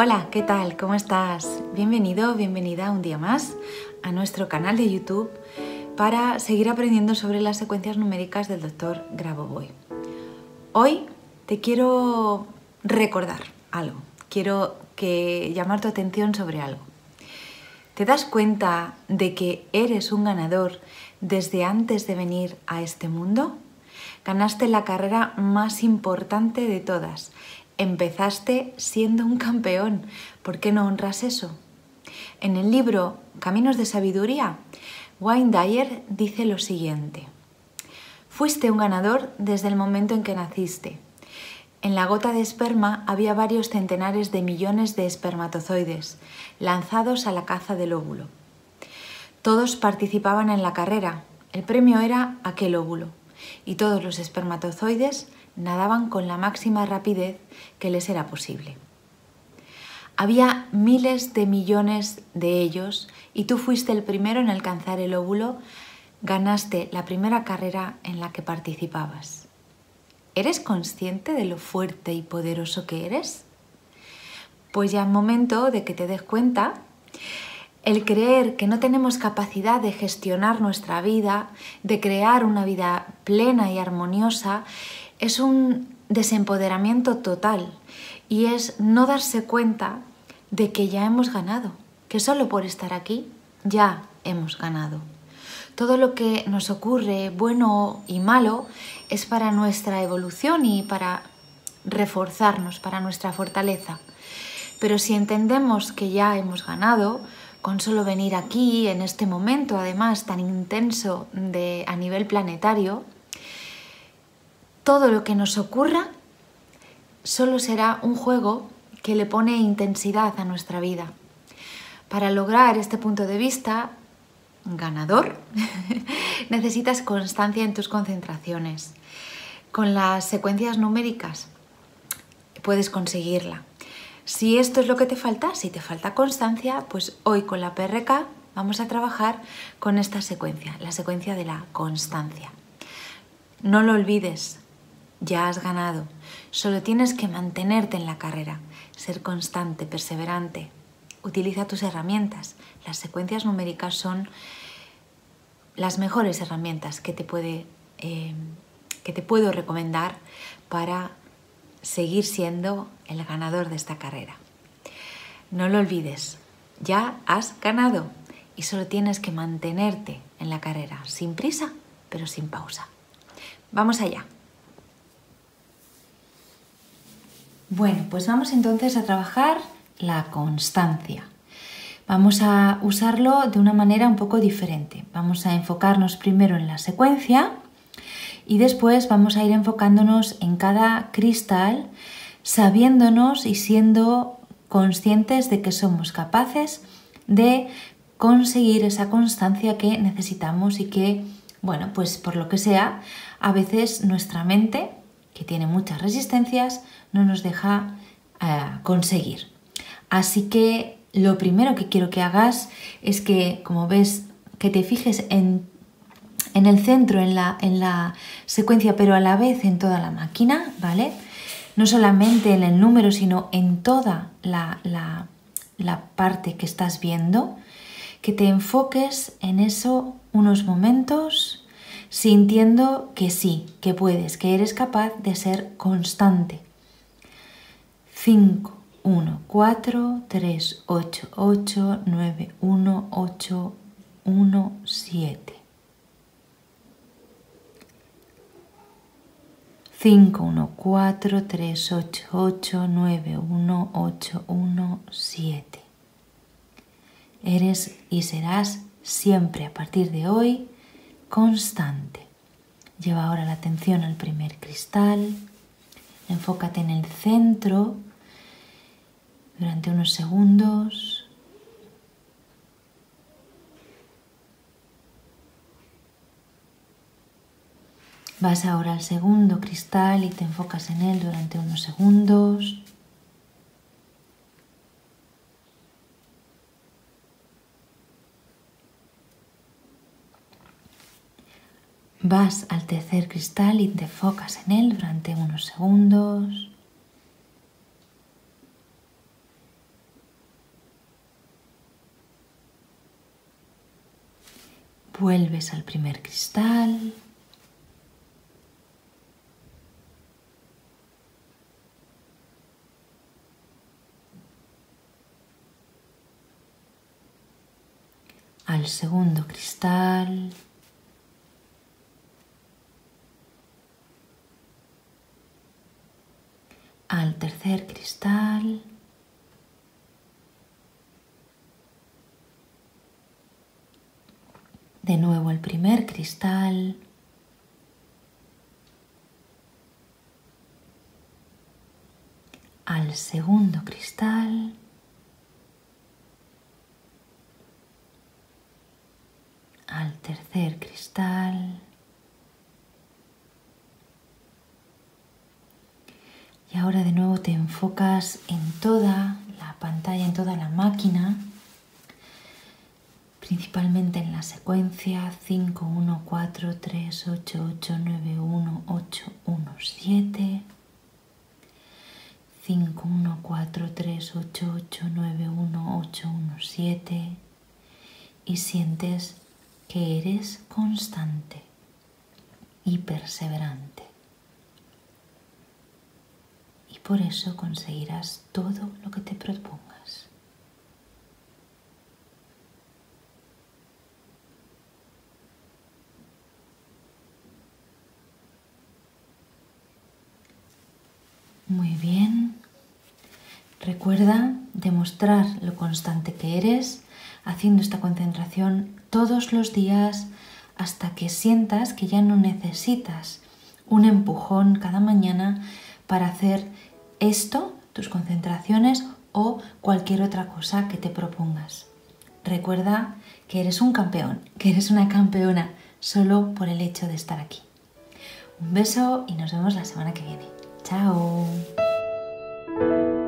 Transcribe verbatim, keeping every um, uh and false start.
Hola, ¿qué tal? ¿Cómo estás? Bienvenido, bienvenida un día más a nuestro canal de YouTube para seguir aprendiendo sobre las secuencias numéricas del doctor Grabovoi. Hoy te quiero recordar algo, quiero que llamar tu atención sobre algo. ¿Te das cuenta de que eres un ganador desde antes de venir a este mundo? Ganaste la carrera más importante de todas. Empezaste siendo un campeón. ¿Por qué no honras eso? En el libro Caminos de Sabiduría, Wayne Dyer dice lo siguiente. Fuiste un ganador desde el momento en que naciste. En la gota de esperma había varios centenares de millones de espermatozoides lanzados a la caza del óvulo. Todos participaban en la carrera. El premio era aquel óvulo. Y todos los espermatozoides nadaban con la máxima rapidez que les era posible. Había miles de millones de ellos y tú fuiste el primero en alcanzar el óvulo, ganaste la primera carrera en la que participabas. ¿Eres consciente de lo fuerte y poderoso que eres? Pues ya es momento de que te des cuenta. El creer que no tenemos capacidad de gestionar nuestra vida, de crear una vida plena y armoniosa, es un desempoderamiento total y es no darse cuenta de que ya hemos ganado, que solo por estar aquí ya hemos ganado. Todo lo que nos ocurre, bueno y malo, es para nuestra evolución y para reforzarnos, para nuestra fortaleza. Pero si entendemos que ya hemos ganado, con solo venir aquí, en este momento, además tan intenso de, a nivel planetario, todo lo que nos ocurra solo será un juego que le pone intensidad a nuestra vida. Para lograr este punto de vista ganador, necesitas constancia en tus concentraciones. Con las secuencias numéricas puedes conseguirla. Si esto es lo que te falta, si te falta constancia, pues hoy con la P R K vamos a trabajar con esta secuencia, la secuencia de la constancia. No lo olvides, ya has ganado. Solo tienes que mantenerte en la carrera, ser constante, perseverante. Utiliza tus herramientas. Las secuencias numéricas son las mejores herramientas que te, puede, eh, que te puedo recomendar para seguir siendo el ganador de esta carrera. No lo olvides, ya has ganado y solo tienes que mantenerte en la carrera, sin prisa, pero sin pausa. Vamos allá. Bueno, pues vamos entonces a trabajar la constancia. Vamos a usarlo de una manera un poco diferente. Vamos a enfocarnos primero en la secuencia y después vamos a ir enfocándonos en cada cristal, sabiéndonos y siendo conscientes de que somos capaces de conseguir esa constancia que necesitamos y que, bueno, pues por lo que sea, a veces nuestra mente, que tiene muchas resistencias, no nos deja eh, conseguir. Así que lo primero que quiero que hagas es que, como ves, que te fijes en en el centro, en la, en la secuencia, pero a la vez en toda la máquina, ¿vale? No solamente en el número, sino en toda la, la, la parte que estás viendo, que te enfoques en eso unos momentos, sintiendo que sí, que puedes, que eres capaz de ser constante. cinco, uno, cuatro, tres, ocho, ocho, nueve, uno, ocho, uno, siete. cinco, uno, cuatro, tres, ocho, ocho, nueve, uno, ocho, uno, siete. Eres y serás siempre a partir de hoy constante. Lleva ahora la atención al primer cristal. Enfócate en el centro durante unos segundos. Vas ahora al segundo cristal y te enfocas en él durante unos segundos. Vas al tercer cristal y te enfocas en él durante unos segundos. Vuelves al primer cristal. Al segundo cristal. Al tercer cristal. De nuevo al primer cristal. Al segundo cristal. Al tercer cristal. Y ahora de nuevo te enfocas en toda la pantalla, en toda la máquina, principalmente en la secuencia cinco, uno, cuatro, tres, ocho, ocho, nueve, uno, ocho, uno, siete, cinco, uno, cuatro, tres, ocho, ocho, nueve, uno, ocho, uno, siete, y sientes que eres constante y perseverante. Y por eso conseguirás todo lo que te propongas. Muy bien. Recuerda demostrar lo constante que eres haciendo esta concentración todos los días hasta que sientas que ya no necesitas un empujón cada mañana para hacer esto, tus concentraciones o cualquier otra cosa que te propongas. Recuerda que eres un campeón, que eres una campeona solo por el hecho de estar aquí. Un beso y nos vemos la semana que viene. ¡Chao!